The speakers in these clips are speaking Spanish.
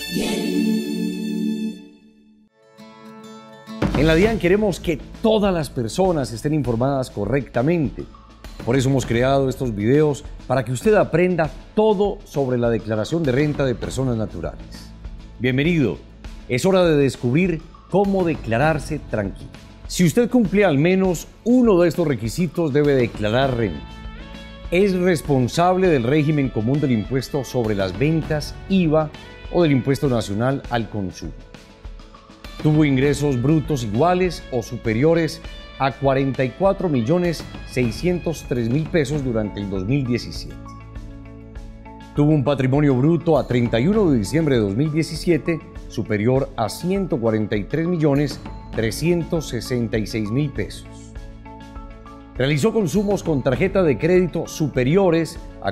En la DIAN queremos que todas las personas estén informadas correctamente. Por eso hemos creado estos videos para que usted aprenda todo sobre la declaración de renta de personas naturales. Bienvenido. Es hora de descubrir cómo declararse tranquilo. Si usted cumple al menos uno de estos requisitos, debe declarar renta. Es responsable del régimen común del impuesto sobre las ventas, IVA, o del impuesto nacional al consumo. Tuvo ingresos brutos iguales o superiores a 44.603.000 pesos durante el 2017. Tuvo un patrimonio bruto a 31 de diciembre de 2017 superior a 143.366.000 pesos. Realizó consumos con tarjeta de crédito superiores a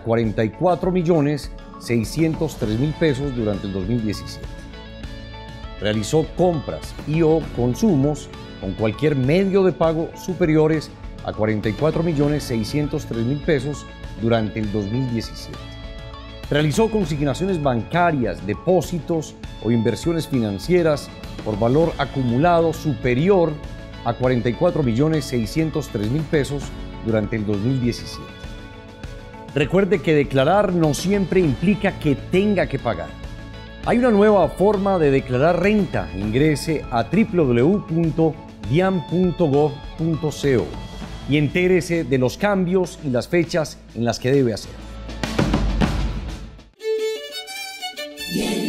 44.603.000 pesos durante el 2017. Realizó compras y/o consumos con cualquier medio de pago superiores a 44.603.000 pesos durante el 2017. Realizó consignaciones bancarias, depósitos o inversiones financieras por valor acumulado superior a 44.603.000 pesos durante el 2017. Recuerde que declarar no siempre implica que tenga que pagar. Hay una nueva forma de declarar renta. Ingrese a www.dian.gov.co y entérese de los cambios y las fechas en las que debe hacerlo.